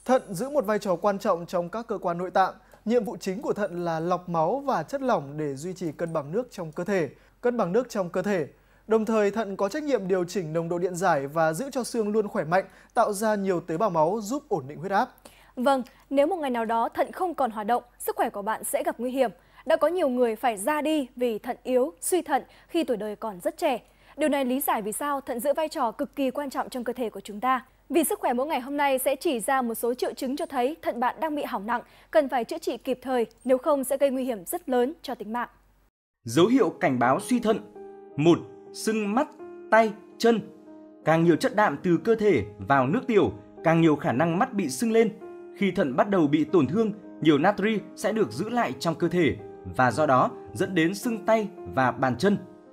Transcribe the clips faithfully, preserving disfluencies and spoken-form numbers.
Thận giữ một vai trò quan trọng trong các cơ quan nội tạng. Nhiệm vụ chính của thận là lọc máu và chất lỏng để duy trì cân bằng nước trong cơ thể, cân bằng nước trong cơ thể. Đồng thời, thận có trách nhiệm điều chỉnh nồng độ điện giải và giữ cho xương luôn khỏe mạnh, tạo ra nhiều tế bào máu giúp ổn định huyết áp. Vâng, nếu một ngày nào đó thận không còn hoạt động, sức khỏe của bạn sẽ gặp nguy hiểm. Đã có nhiều người phải ra đi vì thận yếu, suy thận khi tuổi đời còn rất trẻ. Điều này lý giải vì sao thận giữ vai trò cực kỳ quan trọng trong cơ thể của chúng ta. Vì sức khỏe mỗi ngày hôm nay sẽ chỉ ra một số triệu chứng cho thấy thận bạn đang bị hỏng nặng, cần phải chữa trị kịp thời, nếu không sẽ gây nguy hiểm rất lớn cho tính mạng. Dấu hiệu cảnh báo suy thận. một. Sưng mắt, tay, chân. Càng nhiều chất đạm từ cơ thể vào nước tiểu, càng nhiều khả năng mắt bị sưng lên. Khi thận bắt đầu bị tổn thương, nhiều natri sẽ được giữ lại trong cơ thể và do đó dẫn đến sưng tay và bàn chân.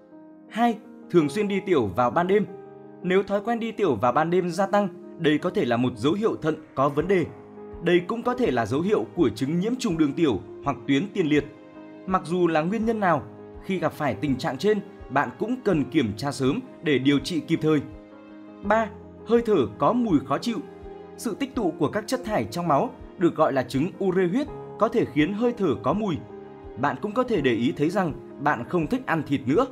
hai. Thường xuyên đi tiểu vào ban đêm. Nếu thói quen đi tiểu vào ban đêm gia tăng, đây có thể là một dấu hiệu thận có vấn đề. Đây cũng có thể là dấu hiệu của chứng nhiễm trùng đường tiểu hoặc tuyến tiền liệt. Mặc dù là nguyên nhân nào, khi gặp phải tình trạng trên, bạn cũng cần kiểm tra sớm để điều trị kịp thời. ba. Hơi thở có mùi khó chịu. Sự tích tụ của các chất thải trong máu, được gọi là chứng ure huyết, có thể khiến hơi thở có mùi. Bạn cũng có thể để ý thấy rằng bạn không thích ăn thịt nữa.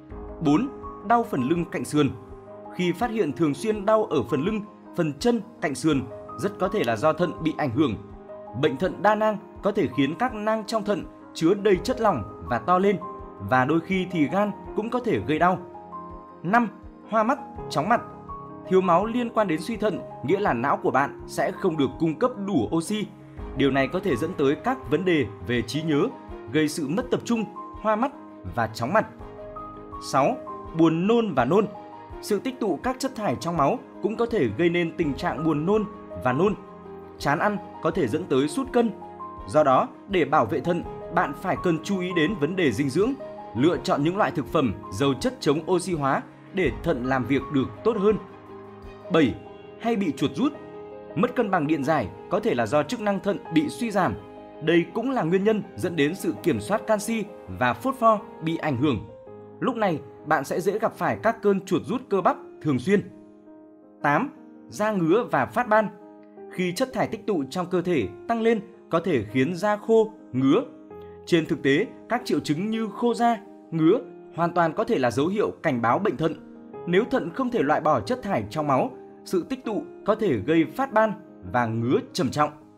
bốn. Đau phần lưng cạnh sườn. Khi phát hiện thường xuyên đau ở phần lưng, phần chân, cạnh sườn, rất có thể là do thận bị ảnh hưởng. Bệnh thận đa nang có thể khiến các nang trong thận chứa đầy chất lỏng và to lên, và đôi khi thì gan cũng có thể gây đau. năm. Hoa mắt, chóng mặt. Thiếu máu liên quan đến suy thận nghĩa là não của bạn sẽ không được cung cấp đủ oxy. Điều này có thể dẫn tới các vấn đề về trí nhớ, gây sự mất tập trung, hoa mắt và chóng mặt. sáu. Buồn nôn và nôn. Sự tích tụ các chất thải trong máu cũng có thể gây nên tình trạng buồn nôn và nôn. Chán ăn có thể dẫn tới sút cân. Do đó, để bảo vệ thận, bạn phải cần chú ý đến vấn đề dinh dưỡng, lựa chọn những loại thực phẩm giàu chất chống oxy hóa để thận làm việc được tốt hơn. bảy. Hay bị chuột rút. Mất cân bằng điện giải có thể là do chức năng thận bị suy giảm. Đây cũng là nguyên nhân dẫn đến sự kiểm soát canxi và phốt pho bị ảnh hưởng. Lúc này, bạn sẽ dễ gặp phải các cơn chuột rút cơ bắp thường xuyên. tám. Da ngứa và phát ban. Khi chất thải tích tụ trong cơ thể tăng lên có thể khiến da khô, ngứa. Trên thực tế, các triệu chứng như khô da, ngứa hoàn toàn có thể là dấu hiệu cảnh báo bệnh thận. Nếu thận không thể loại bỏ chất thải trong máu, sự tích tụ có thể gây phát ban và ngứa trầm trọng.